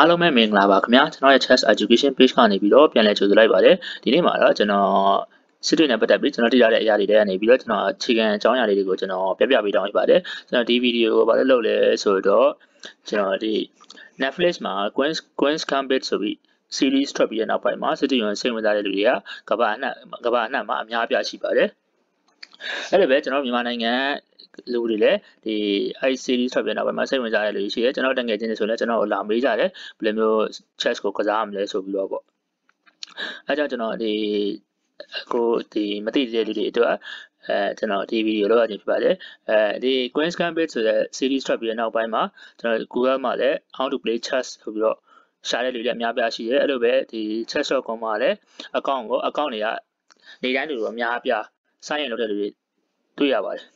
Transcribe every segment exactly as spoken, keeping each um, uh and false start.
အားလုံးပဲမင်္ဂလာပါခင်ဗျာကျွန်တော်ရဲ့ Chess Education Page ကနေပြီးတော့ပြန်လည်ကြိုဆိုလိုက်ပါတယ်ဒီနေ့မှာတော့ကျွန်တော်စစ်တွေနဲ့ပတ်သက်ပြီးကျွန်တော်သိရတဲ့အရာတွေတွေကနေပြီးတော့ကျွန်တော်အခြေခံအကြောင်းအရာလေးတွေကိုကျွန်တော်ပြပြပေးတောင်းလိုက်ပါတယ်ကျွန်တော်ဒီဗီဒီယိုကိုဘာလို့လုပ်လဲဆိုတော့ကျွန်တော်ဒီ Netflix မှာ Queen's Queen's Gambit ဆိုပြီး series ထွက်ပြီးတဲ့နောက်ပိုင်းမှာစစ်တွေရစိတ်ဝင်စားတဲ့လူတွေကကမ္ဘာအနှံ့ကမ္ဘာအနှံ့မှာအများအပြားရှိပါတယ်အဲ့လိုပဲကျွန်တော်မြန်မာနိုင်ငံလူတွေလည်းဒီ I series ထွက်ပြန်တော့မှစိတ်ဝင်စားတဲ့လူတွေရှိတယ်ကျွန်တော်တငယ်ချင်းတွေဆိုလည်းကျွန်တော်လာမေးကြတယ်ဘယ်လိုမျိုး chess ကိုကစားရမလဲဆိုပြီးတော့ပေါ့အဲကြောင့်ကျွန်တော်ဒီကိုဒီမသိတဲ့လူတွေအတွက်အဲကျွန်တော်ဒီဗီဒီယိုလောက်ရခြင်းဖြစ်ပါတယ်အဲဒီ Queen's Gambit ဆိုတဲ့ series ထွက်ပြီးတဲ့နောက်ပိုင်းမှာကျွန်တော် Google မှာလည်း how to play chess ဆိုပြီးတော့ရှာတဲ့လူတွေအများပြားရှိတယ်အဲ့လိုပဲဒီ chess dot com မှာလည်း account ကို account တွေကနေတိုင်းလူတွေအများပြားစိုင်းရင်လုပ်တဲ့လူတွေတွေ့ရပါတယ်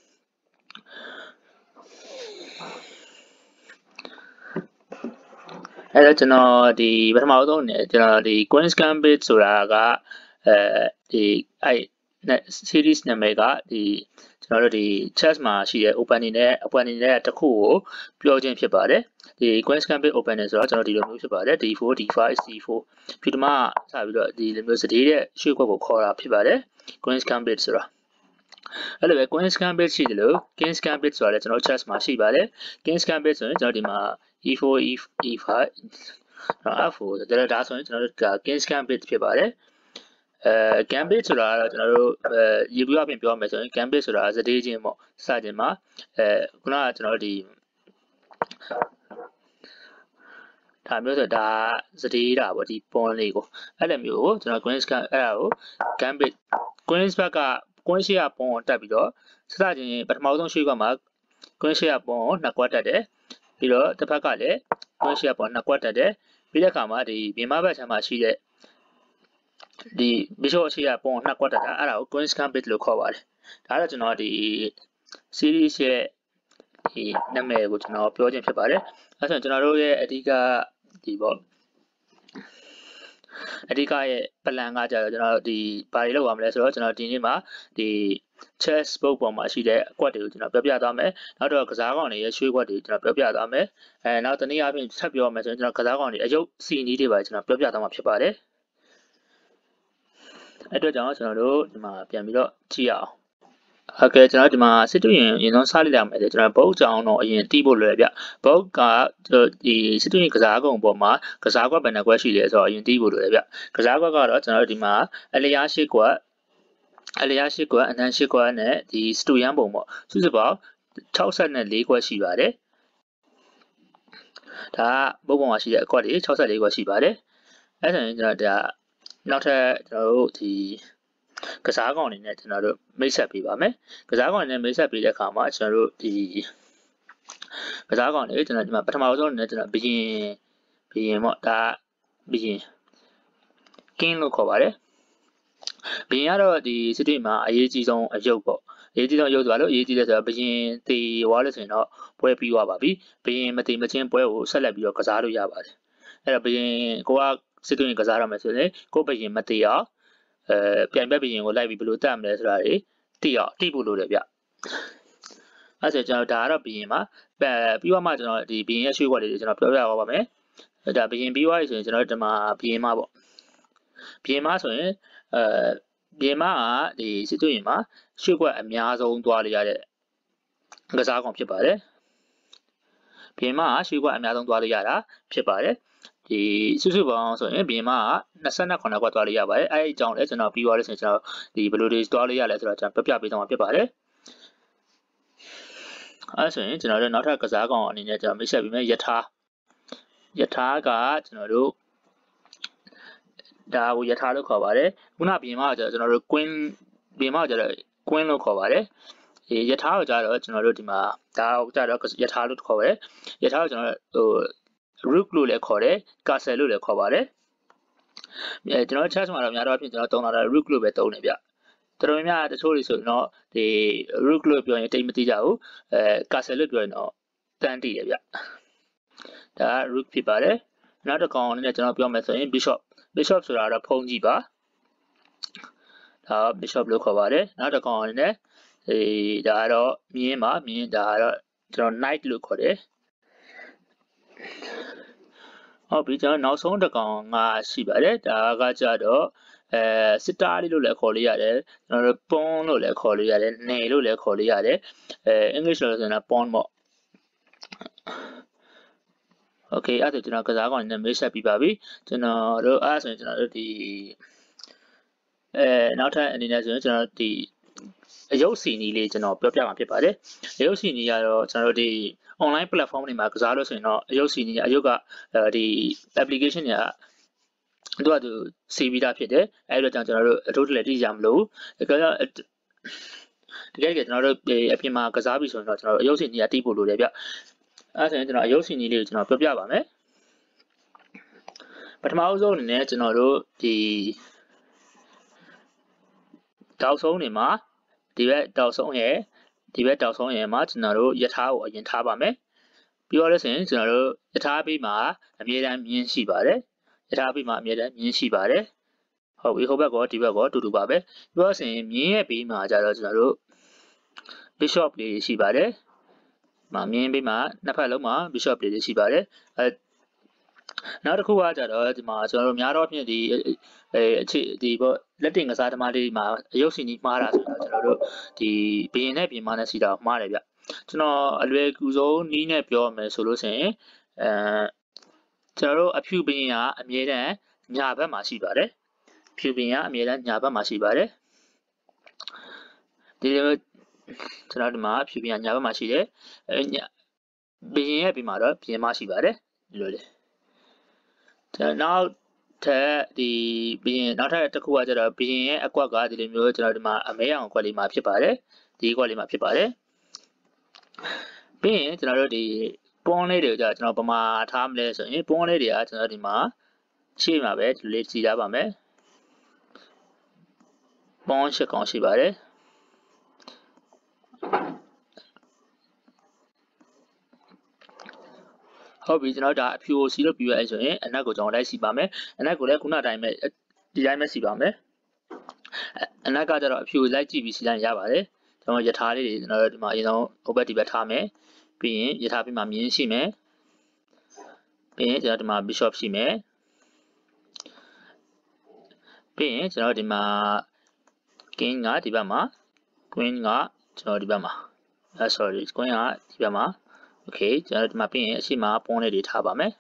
အဲ့တော့ကျွန်တော်ဒီပထမဆုံးเนี่ยကျွန်တော်ဒီ Queen's Gambit ဆိုတာကအဲဒီအဲ့ series နာမည်ကဒီကျွန်တော်တို့ဒီ chess မှာရှိတဲ့ opening နဲ့ opening နဲ့တစ်ခုကိုပြောခြင်းဖြစ်ပါတယ်ဒီ Queen's Gambit opening ဆိုတော့ကျွန်တော်ဒီလိုမျိုးဖြစ်ပါတယ် D four D five C four ပြီးတော့မှစပြီးတော့ဒီလိုမျိုးစတေးတဲ့ရွှေ့ကွက်ကိုခေါ်တာဖြစ်ပါတယ် Queen's Gambit ဆိုတာအဲ့လိုပဲ Queen's Gambit ရှိတယ်လို့ King's Gambit ဆိုတာလည်းကျွန်တော် chess မှာရှိပါတယ် King's Gambit ဆိုရင်ကျွန်တော်ဒီမှာ E four E E five နော် F four ဒါဒါဆိုရင်ကျွန်တော်တို့က King's Gambit ဖြစ်ပါတယ်အဲ Gambit ဆိုတာကတော့ကျွန်တော်တို့အဲရေပြူအပြင်ပြောမယ်ဆိုရင် Gambit ဆိုတာစတေးချင်းပေါ့စခြင်းမှာအဲခုနကကျွန်တော်တို့ဒီဒါမျိုးဆိုဒါစတေးတာပေါ့ဒီ pawn လေးကိုအဲ့လိုမျိုးကိုကျွန်တော် Queen's ကအဲ့ဒါကို Gambit Queen's ဘက်က Queen ရှေ့က pawn ကိုတက်ပြီးတော့စစချင်းပထမဆုံးရွှေ့ကွက်မှာ Queen ရှေ့က pawn ကိုနှစ်ကွက်တက်တယ်ပြီးတော့တစ်ဖက်ကလည်း Queen ရှေ့က pawn နှစ်ကွက်တက်တယ်ပြီးတဲ့အခါမှာဒီမြန်မာဘက်ခြမ်းမှာရှိတဲ့ဒီ Bishop ရှေ့က pawn နှစ်ကွက်တက်တာအဲ့ဒါကို Queen's Gambit လို့ခေါ်ပါတယ်ဒါတော့ကျွန်တော်ဒီ series ရဲ့ဒီနာမည်ကိုကျွန်တော်ပြောခြင်းဖြစ်ပါတယ်အဲဆိုရင်ကျွန်တော်တို့ရဲ့အဓိကဒီပေါ့အဓိကရဲ့ plan ကကြတော့ကျွန်တော်ဒီဘာတွေလုပ်ရမလဲဆိုတော့ကျွန်တော်ဒီနေ့မှာဒီ chess board ပေါ်မှာရှိတဲ့အကွက်တွေကိုကျွန်တော်ပြောပြသွားမယ်နောက်တော့ကစားကောင်တွေရဲ့ရွှေ့ကွက်တွေကျွန်တော်ပြောပြသွားမယ်အဲနောက်တနည်းအားဖြင့်ဆက်ပြောမယ်ဆိုရင်ကျွန်တော်ကစားကောင်တွေအယုတ်စီနီးတွေပါကျွန်တော်ပြောပြသွားမှာဖြစ်ပါတယ်အဲ့အတွက်ကြောင့်ကျွန်တော်တို့ဒီမှာပြန်ပြီးတော့ကြည့်ရအောင်ဟုတ်ကဲ့ကျွန်တော်ဒီမှာစစ်တူရင်အရင်ဆုံးစလိုက်ရမယ်ဆိုကျွန်တော်ဘုတ်ကြောင်တော့အရင်တီးဖို့လွယ်ပြဘုတ်ကဒီစစ်တူရင်ကစားကုံပေါ်မှာကစားကွက်ဘယ်နှကွက်ရှိလဲဆိုတော့အရင်တီးဖို့လွယ်ပြကစားကွက်ကတော့ကျွန်တော်တို့ဒီမှာအလျားရှိကွက်အလျားရှိကွက်အနှမ်းရှိကွက်နဲ့ဒီစတူရန်ပုံပေါ့စုစုပေါင်း၆၄ကွက်ရှိပါတယ်ဒါကဘုတ်ပေါ်မှာရှိတဲ့အကွက်တွေ၆၄ကွက်ရှိပါတယ်အဲ့ဒါဆိုရင်ကျွန်တော်ဒါနောက်ထပ်ကျွန်တော်တို့ဒီကစားကောင်အနေနဲ့ကျွန်တော်တို့မိတ်ဆက်ပေးပါမယ်ကစားကောင်အနေနဲ့မိတ်ဆက်ပေးတဲ့အခါမှာကျွန်တော်တို့ဒီကစားကောင်တွေကျွန်တော်ဒီမှာပထမဆုံးအနေနဲ့ကျွန်တော်ဘယင်ဘယင်ပေါ့ဒါဘယင် king လို့ခေါ်ပါတယ်ဘယင်ကတော့ဒီစစ်တွေမှာအရေးကြီးဆုံးအယုတ်ပေါ့အရေးကြီးဆုံးအယုတ်ဆိုတာလို့အရေးကြီးတယ်ဆိုတော့ဘယင်တေဝါလို့ဆိုရင်တော့ပွဲပြီးသွားပါပြီဘယင်မတေမချင်းပွဲကိုဆက်လက်ပြီးတော့ကစားလို့ရပါတယ်အဲ့တော့ဘယင်ကိုကစစ်တွေကစားရမယ်ဆိုရင်ကိုဘယင်မတေအောင်အဲပြိုင်ဘက်ဘရင်ကိုလိုက်ပြီးဘယ်လိုတက်မလဲဆိုတာတွေသိအောင်သိဖို့လိုတယ်ဗျအဲဆိုကျွန်တော်ဒါကတော့ဘရင်မှာပြီးတော့မှကျွန်တော်ဒီဘရင်ရဲ့ရွှေ့ကွက်လေးတွေကျွန်တော်ပြောပြရပါမယ်ဒါဘရင်ပြီးသွားပြီဆိုရင်ကျွန်တော်ဒီမှာဘရင်မပေါ့ဘရင်မဆိုရင်အဲဘရင်မကဒီစစ်သွင်းမှာရွှေ့ကွက်အများဆုံးသွားရတဲ့ကစားကောင်ဖြစ်ပါတယ်ဘရင်မကရွှေ့ကွက်အများဆုံးသွားရတာဖြစ်ပါတယ်ဒီစုစုပေါင်းဆိုရင်ဘီမာက၂၂ခွက်သွားလို့ရပါတယ်အဲ့ဒီအကြောင်းလည်းကျွန်တော်ပြီးသွားလို့ဆိုရင်ကျွန်တော်ဒီဘယ်လိုတွေသွားလို့ရလဲဆိုတော့ကျွန်တော်ပြပြပေးသွားမှာဖြစ်ပါတယ်အဲ့ဆိုရင်ကျွန်တော်တို့နောက်ထပ်ကစားကောင်အနေနဲ့ကျွန်တော်မိတ်ဆက်ပြီးမယ်ယထာယထာကကျွန်တော်တို့ဒါကိုယထာလို့ခေါ်ပါတယ်ခုနဘီမာကကျွန်တော်တို့ queen ဘီမာကကျတော့ queen လို့ခေါ်ပါတယ်ဒီယထာကိုကျတော့ကျွန်တော်တို့ဒီမှာဒါကိုကျတော့ယထာလို့ခေါ်ပါတယ်ယထာကိုကျွန်တော်ဟိုrook လို့လည်းခေါ်တယ် castle လို့လည်းခေါ်ပါတယ်အဲကျွန်တော် chess မှာတော့များတော့အဖြစ်ကျွန်တော်သုံးတာ rook လို့ပဲသုံးတယ်ဗျတော်တော်များများတချို့တွေဆိုရင်တော့ဒီ rook လို့ပြောရင်တိတ်မသိကြဘူးအဲ castle လို့ပြောရင်တော့တန်းတည်တယ်ဗျဒါက rook ဖြစ်ပါတယ်နောက်တစ်ကောင်အနေနဲ့ကျွန်တော်ပြောမယ်ဆိုရင် bishop bishop ဆိုတာတော့ဖုံးကြည့်ပါဒါ bishop လို့ခေါ်ပါတယ်နောက်တစ်ကောင်အနေနဲ့ဒီဒါကတော့မြင်းပါမြင်းဒါကတော့ကျွန်တော် knight လို့ခေါ်တယ်ဟုတ်ပြီကျွန်တော်နောက်ဆုံးတစ်ကောင်ကရှိပါတယ်ဒါကကြတော့အဲစစ်တားလေးလို့လည်းခေါ်လို့ရတယ်ကျွန်တော်တို့ pawn လို့လည်းခေါ်လို့ရတယ်နေလို့လည်းခေါ်လို့ရတယ်အဲ English လို့ဆိုရင် pawn ပေါ့ Okay အဲ့ဒါကျွန်တော်ကစားကောင်နဲ့မိတ်ဆက်ပြီးပါပြီကျွန်တော်တို့အဲ့ဆိုရင်ကျွန်တော်တို့ဒီအဲနောက်ထပ်အနေနဲ့ဆိုရင်ကျွန်တော်ဒီအယုတ်စီနီလေးကျွန်တော်ပြောပြမှာဖြစ်ပါတယ်အယုတ်စီနီကတော့ကျွန်တော်တို့ဒီ online platform တွေမှာကစားလို့ဆိုရင်တော့အယုတ်စီနီအယုတ်ကဒီ application တွေကသူကသူစီပြီးသားဖြစ်တယ်အဲ့တော့ကျွန်တော်တို့အထိုးတလည်းတိကျမလို့တကယ်တော့တကယ်ကကျွန်တော်တို့အပြင်မှာကစားပြီဆိုရင်တော့ကျွန်တော်တို့အယုတ်စီနီကတိဖို့လိုတယ်ဗျအဲ့ဆိုရင်ကျွန်တော်အယုတ်စီနီလေးကိုကျွန်တော်ပြောပြပါမယ်ပထမအဆုံးအနေနဲ့ကျွန်တော်တို့ဒီတောက်ဆုံးနေမှာဒီဘက်တောက်ဆုံးရဲ့ဒီဘက်တောက်ဆုံးရဲ့မှာကျွန်တော်တို့ယထာကိုအရင်ထားပါမယ်ပြီးတော့လည်းဆိုရင်ကျွန်တော်တို့ယထာဘေးမှာအမြဲတမ်းမြင်းရှိပါတယ်ယထာဘေးမှာအမြဲတမ်းမြင်းရှိပါတယ်ဟုတ်ပြီဟိုဘက်ကောဒီဘက်ကောအတူတူပါပဲပြီးတော့ဆိုရင်မြင်းရဲ့ဘေးမှာကျတော့ကျွန်တော်တို့ bishop လေးရှိပါတယ်မမြင်းဘေးမှာနှစ်ဖက်လုံးမှာ bishop လေးရှိပါတယ်အဲနောက်တစ်ခုကကြတော့ဒီမှာကျွန်တော်တို့များတော့ဖြင့်ဒီအဲအခြေဒီပေါ့လက်တင်ကစားသမားလေးမှာအယုတ်စီနီးမှားတာဆိုတော့ကျွန်တော်တို့ဒီဘရင်နဲ့ပြင်မနဲ့စီတာမှားတယ်ဗျကျွန်တော်အလွယ်ကူဆုံးနီးနဲ့ပြောမယ်ဆိုလို့ဆိုရင်အဲကျွန်တော်တို့အဖြူဘရင်ကအမြဲတမ်းညာဘက်မှာရှိပါတယ်ဖြူဘရင်ကအမြဲတမ်းညာဘက်မှာရှိပါတယ်ဒီလိုကျွန်တော်ဒီမှာဖြူဘရင်ညာဘက်မှာရှိတယ်အဲညာဘရင်ရဲ့ပြင်မှာတော့ပြင်မရှိပါတယ်ဒီလိုလေနောက်ထပ်ဒီဘရင်နောက်ထပ်တစ်ခုကကျတော့ဘရင်ရဲ့အကွက်ကဒီလိုမျိုးကျွန်တော်ဒီမှာအမဲအောင်အကွက်လေးမှာဖြစ်ပါတယ်ဒီအကွက်လေးမှာဖြစ်ပါတယ်ပြီးရင်ကျွန်တော်တို့ဒီပွန်းလေးတွေကြကျွန်တော်ပမာထားမလဲဆိုရင်ပွန်းလေးတွေကကျွန်တော်ဒီမှာရှေ့မှာပဲဒီလိုလေးကြည့်ရပါမယ်ပွန်းရှစ်ကောင်ရှိပါတယ်ဟုတ်ပြီကျွန်တော်ဒါအဖြူကိုစီလို့ပြီးရအဲ့ဆိုရင်အနက်ကိုကျွန်တော်လိုက်စီပါမယ်အနက်ကိုလည်းခုနတိုင်းပဲဒီတိုင်းပဲစီပါမယ်အနက်ကကျတော့အဖြူလိုက်ကြည့်ပြီးစီလိုက်ရပါတယ်ကျွန်တော်ယထာလေးတွေကျွန်တော်ဒီမှာအရင်ဆုံးဟိုဘက်ဒီဘက်ထားမယ်ပြီးရင်ယထာပြီးမှမြင်းရှိမယ်ပြီးရင်ကျွန်တော်ဒီမှာ bishop ရှိမယ်ပြီးရင်ကျွန်တော်ဒီမှာ king ကဒီဘက်မှာ queen ကကျွန်တော်ဒီဘက်မှာအဲ sorry queen ကဒီဘက်မှာOkay ကျွန်တော်ဒီမှာပြင်ရင်အရှိမပွန်းလေးတွေထားပါမယ်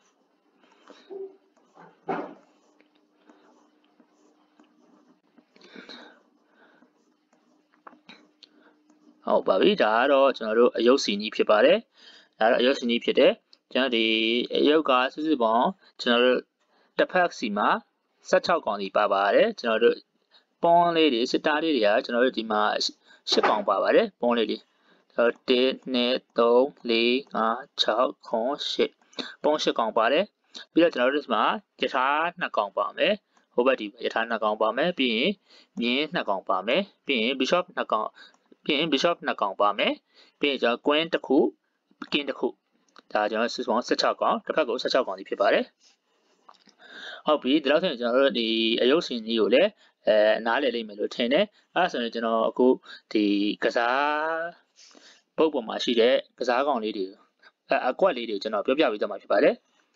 ဟုတ်ပါပြီဒါကတော့ကျွန်တော်တို့အယုတ်စီနီးဖြစ်ပါတယ်ဒါတော့အယုတ်စီနီးဖြစ်တယ်ကျွန်တော်ဒီအယုတ်ကစုစုပေါင်းကျွန်တော်တို့တစ်ဖက်စီမှာဆယ့်ခြောက်ကောင်စီပါပါတယ်ကျွန်တော်တို့ပွန်းလေးတွေစစ်တားလေးတွေကကျွန်တော်တို့ဒီမှာရှစ်ကောင်ပါပါတယ်ပွန်းလေးတွေတစ်နှစ်သုံးလေးငါးခြောက်ခုရှစ်ပုံရှစ်ကောင်ပါတယ်ပြီးတော့ကျွန်တော်တို့ဒီမှာယထာနှစ်ကောင်ပါမယ်ဟိုဘက်ဒီယထာနှစ်ကောင်ပါမယ်ပြီးရင်မြင်းနှစ်ကောင်ပါမယ်ပြီးရင် bishop နှစ်ကောင်ပြီးရင် bishop နှစ်ကောင်ပါမယ်ပြီးရင်ကျွန်တော် queen တစ်ခု king တစ်ခုဒါကျွန်တော်စုစုပေါင်းဆယ့်ခြောက်ကောင်တစ်ဖက်ကိုဆယ့်ခြောက်ကောင်စီဖြစ်ပါတယ်ဟုတ်ပြီဒီလောက်ဆိုရင်ကျွန်တော်တို့ဒီအယုတ်စင်ကြီးကိုလည်းအဲနားလည်လိမ့်မယ်လို့ထင်တယ်အဲဒါဆိုရင်ကျွန်တော်အခုဒီကစားပုတ်ပေါ်မှာရှိတဲ့ကစားကောင်လေးတွေအကွက်လေးတွေကျွန်တော်ပြောပြပေးသွားမှာဖြစ်ပါတယ်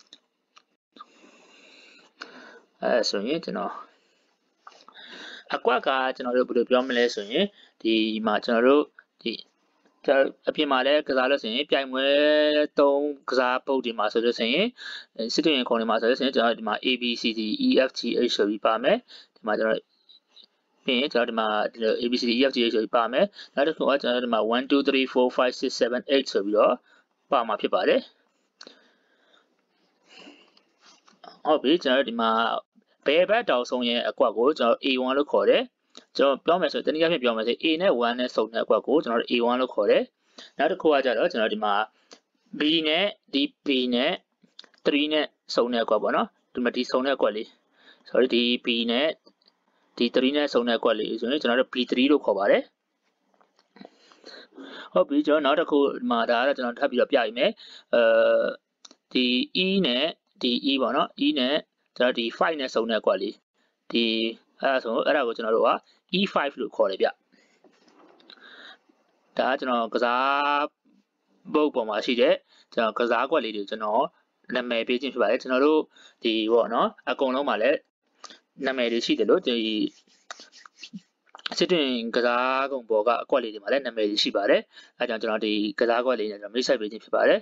အဲဆိုရင်ကျွန်တော်အကွက်ကကျွန်တော်တို့ဘယ်လိုပြောမလဲဆိုရင်ဒီမှာကျွန်တော်တို့ဒီအပြင်မှာလည်းကစားလို့ဆိုရင်ပြိုင်ပွဲသုံးကစားပုတ်ဒီမှာဆိုလို့ဆိုရင်စစ်တွင်ခုံတွေမှာဆိုလို့ဆိုရင်ကျွန်တော်ဒီမှာ A B C D E F G H ဆိုပြီးပါမယ်ဒီမှာကျွန်တော်ပြီးရင်ကျွန်တော်ဒီမှာဒီလို A B C D E F G H ဆိုပြီးပါမယ်နောက်တစ်ခုကကျွန်တော်ဒီမှာone two three four five six seven eightဆိုပြီးတော့ပါမှာဖြစ်ပါတယ်ဟုတ်ပြီကျွန်တော်ဒီမှာဘယ်ဘက်တောင်ဆုံးရဲ့အကွက်ကိုကျွန်တော် A one လို့ခေါ်တယ်ကျွန်တော်ပြောမယ်ဆိုတနည်းအားဖြင့်ပြောမယ်ဆို A နဲ့oneနဲ့စုံတဲ့အကွက်ကိုကျွန်တော် A one လို့ခေါ်တယ်နောက်တစ်ခုကကြတော့ကျွန်တော်ဒီမှာ B နဲ့ D B နဲ့threeနဲ့စုံတဲ့အကွက်ပေါ့နော်ဒီမှာဒီစုံတဲ့အကွက်လေး sorry ဒီ B နဲ့ဒီthreeနဲ့စုံတဲ့အကွက်လေးဆိုရင်ကျွန်တော်တို့ B three လို့ခေါ်ပါတယ်ဟုတ်ပြီကျွန်တော်နောက်တစ်ခုဒီမှာဒါကတော့ကျွန်တော်ထပ်ပြီးတော့ပြရမယ်အဲဒီ E နဲ့ဒီ E ပေါ့နော် E နဲ့ကျွန်တော်ဒီfiveနဲ့စုံတဲ့အကွက်လေးဒီအဲ့ဒါဆိုအဲ့ဒါကိုကျွန်တော်တို့က E five လို့ခေါ်တယ်ဗျဒါကကျွန်တော်ကစားဘုတ်ပေါ်မှာရှိတဲ့ကျွန်တော်ကစားကွက်လေးတွေကျွန်တော်နာမည်ပေးခြင်းဖြစ်ပါတယ်ကျွန်တော်တို့ဒီပေါ့နော်အကုန်လုံးမှာလည်းနာမည်တွေရှိတယ်လို့ဒီစစ်တွင်ကစားကုန်ပေါ်ကအကွက်လေးတွေမှာလည်းနာမည်တွေရှိပါတယ်အဲကြောင့်ကျွန်တော်ဒီကစားကွက်လေးနဲ့ကျွန်တော်မိတ်ဆက်ပေးခြင်းဖြစ်ပါတယ်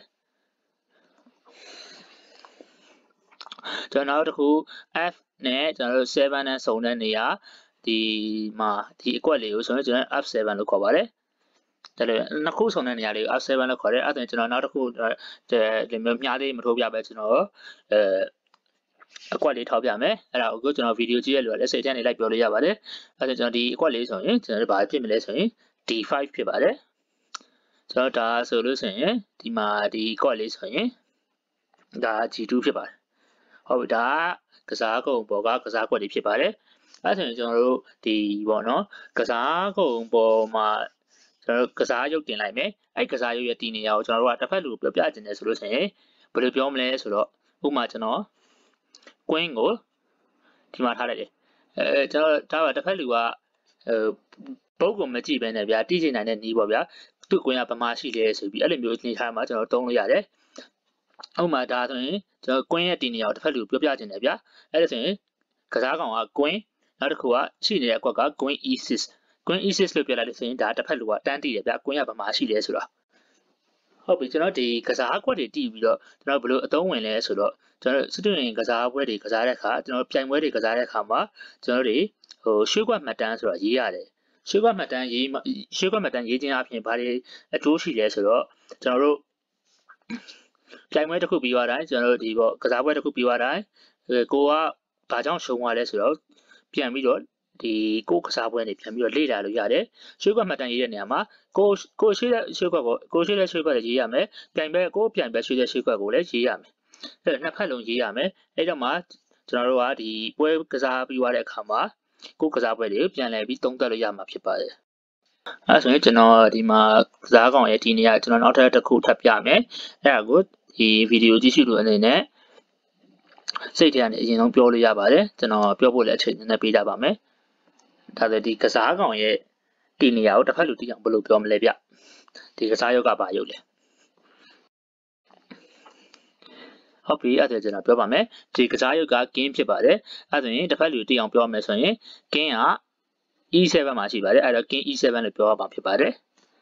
ကျွန်တော်နောက်တစ်ခု F နဲ့ကျွန်တော်တို့sevenနဲ့စုံတဲ့နေရာဒီမှာဒီအကွက်လေးကိုဆိုရင်ကျွန်တော် F seven လို့ခေါ်ပါတယ်ဒါလည်းနှစ်ခုစုံတဲ့နေရာလေးကို F seven လို့ခေါ်တယ်အဲ့ဒါကျွန်တော်နောက်တစ်ခုဒီမျိုးမြားလေးမထိုးပြပဲကျွန်တော်အဲအကွက်လေးထောက်ပြမယ်အဲ့ဒါကိုကျွန်တော်ဗီဒီယိုကြည့်ရလို့လည်းစိတ်ထဲနေလိုက်ပြောလို့ရပါတယ်အဲ့ဒါကျွန်တော်ဒီအကွက်လေးဆိုရင်ကျွန်တော်ဘာဖြစ်မလဲဆိုရင် D five ဖြစ်ပါတယ်ကျွန်တော်ဒါဆိုလို့ဆိုရင်ဒီမှာဒီအကွက်လေးဆိုရင်ဒါ G two ဖြစ်ပါတယ်ဟုတ်ပြီဒါကစားကုန်ပေါ်ကကစားကွက်တွေဖြစ်ပါတယ်အဲ့ဆိုရင်ကျွန်တော်တို့ဒီပေါ့နော်ကစားကုန်ပေါ်မှာကျွန်တော်ကစားရုပ်တင်လိုက်မယ်အဲ့ကစားရုပ်ရဲ့တည်နေရာကိုကျွန်တော်တို့ကတစ်ဖက်လူပြောပြချင်တယ်ဆိုလို့ဆိုရင်ဘယ်လိုပြောမလဲဆိုတော့ဥပမာကျွန်တော်ကွင်းကိုဒီမှာထားလိုက်တယ်အဲကျွန်တော်ဒါကတစ်ဖက်လူကအဲပုတ်ကိုမကြည့်ဘဲနဲ့ဗျာတီးချင်နိုင်တဲ့နီးပေါ့ဗျာသူ့ကွင်းကဗမာရှိလဲဆိုပြီးအဲ့လိုမျိုးနေထားမှာကျွန်တော်တုံးလို့ရတယ်ဥပမာဒါဆိုရင်ကျွန်တော်ကွင်းရဲ့တည်နေရာကိုတစ်ဖက်လူပြောပြချင်တယ်ဗျာအဲ့ဒါဆိုရင်ကစားကောင်ကကွင်းနောက်တစ်ခုကရှိနေတဲ့အကွက်ကကွင်း E six ကွင်း E six လို့ပြောလိုက်လို့ဆိုရင်ဒါတစ်ဖက်လူကတန်းတည်တယ်ဗျာကွင်းကဗမာရှိလဲဆိုတော့ဟုတ်ပြီကျွန်တော်ဒီကစားကွက်တွေတည်ပြီးတော့ကျွန်တော်ဘယ်လိုအသုံးဝင်လဲဆိုတော့ကျွန်တော်စစ်တွင်ကစားပွဲတွေကစားတဲ့အခါကျွန်တော်ပြိုင်ပွဲတွေကစားတဲ့အခါမှာကျွန်တော်တို့ဟိုရွှေကွက်မှတ်တမ်းဆိုတော့ရေးရတယ်ရွှေကွက်မှတ်တမ်းရေးရွှေကွက်မှတ်တမ်းရေးခြင်းအပြင်ဘာတွေအကျိုးရှိလဲဆိုတော့ကျွန်တော်တို့ပြိုင်ပွဲတစ်ခုပြီးသွားတိုင်းကျွန်တော်တို့ဒီပေါ့ကစားပွဲတစ်ခုပြီးသွားတိုင်းကိုကဘာကြောင့်ရှုံးသွားလဲဆိုတော့ပြန်ပြီးတော့ဒီကိုကစားပွဲနေပြန်ပြီးတော့လေ့လာလို့ရတယ်ရွှေကွက်မှတ်တမ်းရေးတဲ့နေရာမှာကိုကိုရွှေတဲ့ရွှေကွက်ကိုကိုရွှေတဲ့ရွှေကွက်ရေးရမယ်ပြိုင်ပွဲကိုပြိုင်ပွဲရွှေတဲ့ရွှေကွက်ကိုလည်းရေးရမယ်အဲ့နှစ်ဖက်လုံးရေးရမယ်အဲ့တော့မှကျွန်တော်တို့ကဒီပွဲကစားပြီးသွားတဲ့အခါမှာကိုကစားပွဲတွေပြန်လည်ပြီးသုံးသပ်လို့ရမှာဖြစ်ပါတယ်အဲ့ဆိုရင်ကျွန်တော်ဒီမှာကစားကောင်ရဲ့ဒီနေရာကျွန်တော်နောက်ထပ်တစ်ခုထပ်ပြမယ်အဲ့ဒါကိုဒီဗီဒီယိုကြည့်ရှုလို့အနေနဲ့စိတ်ထဲကနေအရင်ဆုံးပြောလို့ရပါတယ်ကျွန်တော်ပြောဖို့လည်းအချိန်နဲ့ပေးတာပါမယ်ဒါဆိုဒီကစားကောင်ရဲ့ဒီနေရာကိုတစ်ဖက်လူတိအောင်ဘယ်လိုပြောမလဲဗျဒီကစားရုပ်ကဘာရုပ်လဲဟုတ်ပြီအဲ့ဒါကျွန်တော်ပြောပါမယ်ဒီကစားရုပ်ကကင်းဖြစ်ပါတယ်အဲ့ဆိုရင်တစ်ဖက်လူတိအောင်ပြောမယ်ဆိုရင်ကင်းက E seven မှာရှိပါတယ်အဲ့တော့ကင်း E seven လို့ပြောရမှာဖြစ်ပါတယ်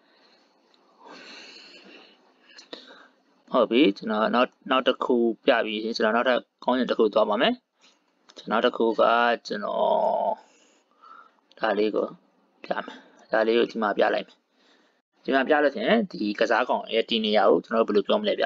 ဟုတ်ပြီကျွန်တော်နောက်နောက်တစ်ခုပြပြီးကျွန်တော်နောက်ထပ်ကောင်းရင်တစ်ခုသွားပါမယ်ကျွန်တော်တစ်ခုကကျွန်တော်ဒါလေးကိုပြမယ်ဒါလေးကိုဒီမှာပြလိုက်မယ်ဒီမှာပြလို့ဆိုရင်ဒီကစားကောင်ရဲ့ဒီနေရာကိုကျွန်တော်ဘယ်လိုပြောမလဲဗျ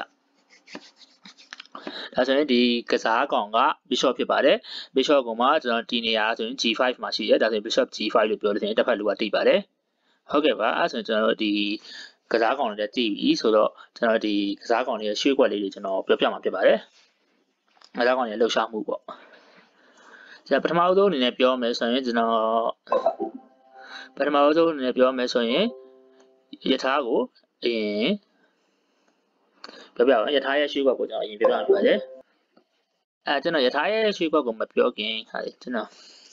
ဒါဆိုရင်ဒီကစားကောင်က bishop ဖြစ်ပါတယ် bishop ကောင်မှာကျွန်တော်ဒီနေရာဆိုရင် G five မှာရှိတယ်ဒါဆိုရင် bishop G five လို့ပြောလို့ဆိုရင်တစ်ဖက်လူကတိပါတယ်ဟုတ်ကဲ့ပါအဲ့ဆိုရင်ကျွန်တော်ဒီကစားကောင်တွေတည်ပြီဆိုတော့ကျွန်တော်ဒီကစားကောင်တွေရဲ့ရွှေကွက်လေးတွေကျွန်တော်ပြောပြမှာဖြစ်ပါတယ်ကစားကောင်တွေလှုပ်ရှားမှုပေါ့ကျွန်တော်ပထမဆုံးအနေနဲ့ပြောမယ်ဆိုရင်ကျွန်တော်ပထမဆုံးအနေနဲ့ပြောမယ်ဆိုရင်ယထာကိုအရင်ပြောပြအောင်ယထာရဲ့ရွှေကွက်ကိုကျွန်တော်အရင်ပြောပြမှာပါတယ်အဲကျွန်တော်ယထာရဲ့ရွှေကွက်ကိုမပြောခင်ဟာကျွန်တော်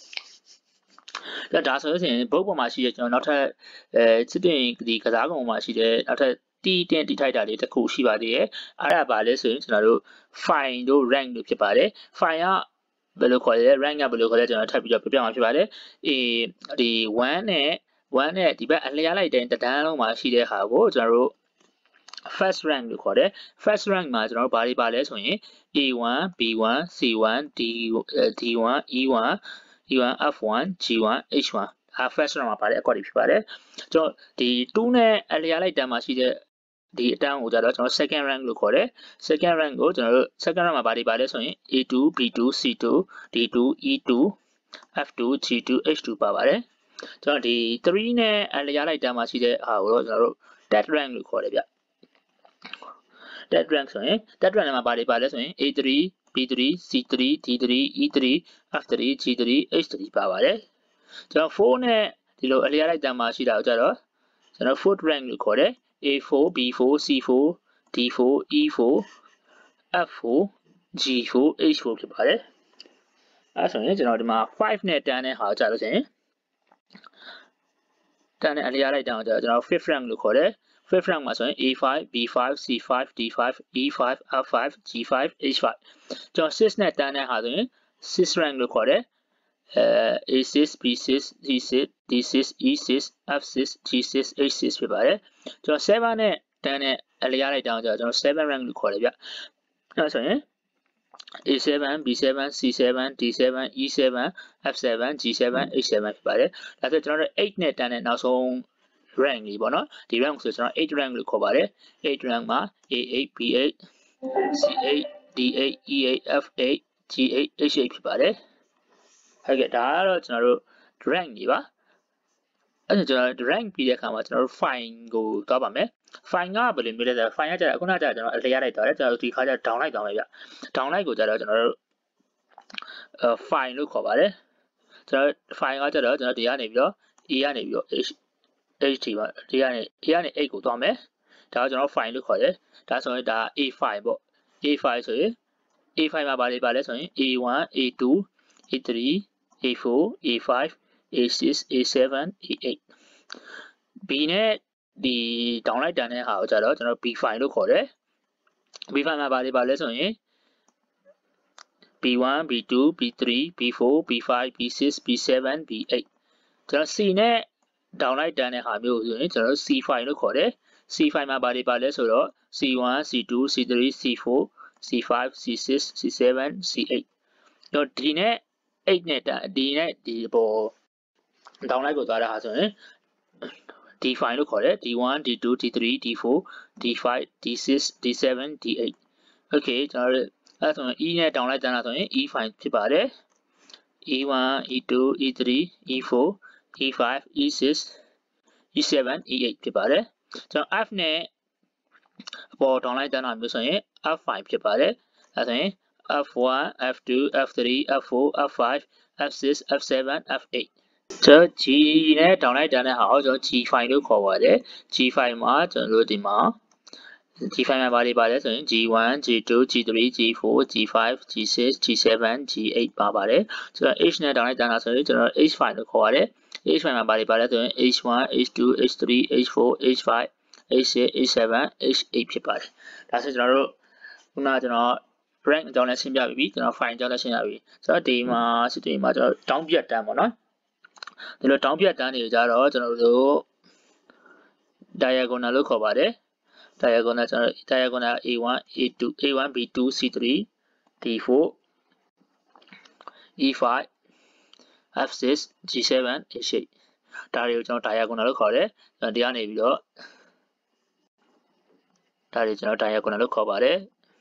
ဒါဆိုရင်ဘုတ်ပေါ်မှာရှိတဲ့ကျွန်တော်နောက်ထပ်အဲစစ်တင်ဒီကစားကောင်မှာရှိတဲ့နောက်ထပ်တီးတင်တီးထိုက်တာလေးတစ်ခုရှိပါသေးတယ်အဲ့ဒါပါလဲဆိုရင်ကျွန်တော်တို့ fine တို့ rank တို့ဖြစ်ပါတယ် fine ကဘယ်လိုခေါ်လဲ rank ကဘယ်လိုခေါ်လဲကျွန်တော်ထပ်ပြီးတော့ပြပြမှာဖြစ်ပါတယ်အေးဒီoneနဲ့oneနဲ့ဒီဘက်အလျားလိုက်တဲ့တန်းလုံးမှာရှိတဲ့ဟာကိုကျွန်တော်တို့ first rank လို့ခေါ်တယ် first rank မှာကျွန်တော်တို့ဘာတွေပါလဲဆိုရင် A one B one C one D D one E one E one F one G one H one ဒါ first rank မှာပါတဲ့အကွက်တွေဖြစ်ပါတယ်ကျွန်တော်ဒီtwoနဲ့အလျားလိုက်တန်းမှာရှိတဲ့ဒီအတန်းကိုကြတော့ကျွန်တော် second rank လို့ခေါ်တယ် second rank ကိုကျွန်တော်တို့ second rank မှာဘာတွေပါလဲဆိုရင် A two B two C two D two E two F two G two H two ပါပါတယ်ကျွန်တော်ဒီthreeနဲ့အလျားလိုက်တန်းမှာရှိတဲ့ဟာကိုတော့ကျွန်တော်တို့ third rank လို့ခေါ်တယ်ဗျ third rank ဆိုရင် third rank မှာဘာတွေပါလဲဆိုရင် A three B three C three D three E three F three G three H three ပါပါတယ်ကျွန်တော်fourနဲ့ဒီလိုအလျားလိုက်တန်းမှာရှိတာကိုကြတော့ကျွန်တော် fourth rank လို့ခေါ်တယ်A four B four C four D four E four F four G four H four ဖြစ်ပါတယ်အဲဆိုရင်ကျွန်တော်ဒီမှာfiveနဲ့tenနဲ့ဟာကြာလို့ဆိုရင်tenနဲ့အလျားလိုက်တန်းကိုကျွန်တော် fifth rank လို့ခေါ်တယ် fifth rank မှာဆိုရင် A five B five C five D five E five F five G five H five ကျွန်တော် six နဲ့တန်းတဲ့ဟာဆိုရင် six rank လို့ခေါ်တယ်အဲ A six B six C six D six E six F six G six H six ဖြစ်ပါတယ်ကျွန်တော် seven နဲ့တန်းတဲ့အလျားလိုက်တောင်းကြတော့ကျွန်တော် seven rank လို့ခေါ်တယ်ဗျအဲဆိုရင်A seven B seven C seven D seven E seven F seven G seven H seven ဖြစ်ပါတယ်ဒါဆိုကျွန်တော်တို့ eight နဲ့တန်းတဲ့နောက်ဆုံး rank ကြီးပေါ့နော်ဒီ rank ဆိုကျွန်တော် eight rank လို့ခေါ်ပါတယ် eight rank မှာ A eight B eight C eight D eight E eight F eight G eight H eight ဖြစ်ပါတယ်ဟုတ်ကဲ့ဒါကတော့ကျွန်တော်တို့ rank ကြီးပါအဲ့ဒါကျွန်တော် rank ပြီးတဲ့အခါမှာကျွန်တော်တို့ file ကိုတောက်ပါမယ် file ကဘယ်လိုမျိုးလဲဆိုတော့ file ကကျတော့အခုနကကျကျွန်တော်အလျားလိုက်သွားတယ်ကျွန်တော်ဒီခါကျ down လိုက်သွားမယ်ဗျ down လိုက်ကိုကျတော့ကျွန်တော်တို့အဲ file လို့ခေါ်ပါတယ်ကျွန်တော် file ကကျတော့ကျွန်တော်ဒီကနေပြီးတော့ E ကနေပြီးတော့ H H T ပါဒီကနေ A ကနေ eightကိုသွားမယ်ဒါကကျွန်တော် file လို့ခေါ်တယ်ဒါဆိုရင်ဒါ A five ပေါ့ A five ဆိုရင် A five မှာပါလေပါလဲဆိုရင် A one A two A three A four A five A six A seven A eight B နဲ့ဒီ down လိုက်တန်းတဲ့ဟာကိုကျတော့ကျွန်တော် B five လို့ခေါ်တယ် B five မှာပါလေပါလဲဆိုရင် B one B two B three B four B five B six B seven B eight ကျွန်တော် C နဲ့ down လိုက်တန်းတဲ့ဟာမျိုးဆိုရင်ကျွန်တော် C five လို့ခေါ်တယ် C five မှာပါလေပါလဲဆိုတော့ C one C two C three C four C five C six C seven C eight တော့ဒီနဲ့ eight နဲ့ဒီနဲ့ဒီပေါ် down လိုက်ကိုသွားတဲ့ဟာဆိုရင် D five လို့ခေါ်တယ် D one D two D three D four D five D six D seven D eight okay ကျွန်တော်အဲ့ဆိုရင် E နဲ့ down လိုက်တန်းတာဆိုရင် E five ဖြစ်ပါတယ် E one E two E three E four E five E six E seven E eight ဖြစ်ပါတယ်ကျွန်တော် F နဲ့အပေါ် down လိုက်တန်းတာမျိုးဆိုရင် F five ဖြစ်ပါတယ်အဲဆိုရင် F one F two F three F four F five F six F seven F eight ကျွန်တော် G နဲ့ down လိုက်တန်းတဲ့ဟာကိုကျွန်တော် G five လို့ခေါ်ပါတယ် G five မှာကျွန်တော်တို့ဒီမှာ G five မှာပါလေပါလဲဆိုရင် G one G two G three G four G five G six G seven G eight ပါပါတယ်ကျွန်တော် H နဲ့ down လိုက်တန်းတာဆိုရင်ကျွန်တော် H five လို့ခေါ်ပါတယ် H five မှာပါလေပါလဲဆိုရင် H one H two H three H four H five H six H seven H eight ဖြစ်ပါတယ်ဒါဆိုကျွန်တော်တို့ခုနကကျွန်တော် rank အကြောင်းနဲ့ရှင်းပြပြီးပြီကျွန်တော် file အကြောင်းနဲ့ရှင်းပြပြီဆိုတော့ဒီမှာစစ်တွေမှာကျွန်တော် down ပြတ်တန်းပေါ့နော်ဒီလို down ပြတ်တန်းတွေကြတော့ကျွန်တော်တို့ diagonal လို့ခေါ်ပါတယ် diagonal ကျွန်တော် diagonal A one A two A one B two C three D four E five F six G seven H eight ဒါတွေကိုကျွန်တော် diagonal လို့ခေါ်တယ်ကျွန်တော်ဒီကနေပြီးတော့ဒါတွေကျွန်တော် diagonal လို့ခေါ်ပါတယ်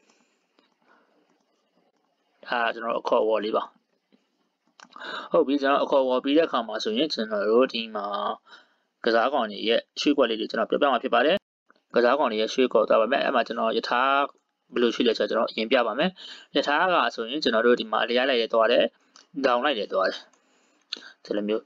ဒါကျွန်တော်အခေါ်အဝေါ်လေးပါဟုတ်ပြီကျွန်တော်အခေါ်အဝေါ်ပြီးတဲ့အခါမှာဆိုရင်ကျွန်တော်တို့ဒီမှာကစားကောင်တွေရဲ့ရွှေ့ကွက်လေးတွေကျွန်တော်ပြပြမှာဖြစ်ပါတယ်ကစားကောင်တွေရဲ့ရွှေ့ကွက်သွားပါမယ်အဲ့မှာကျွန်တော်ယထာဘယ်လိုရွှေ့လဲဆိုတော့ကျွန်တော်အရင်ပြပါမယ်ယထာကဆိုရင်ကျွန်တော်တို့ဒီမှာအလျားလိုက်ရသွားတယ်down လိုက်ရသွားတယ်ဒီလိုမျိုး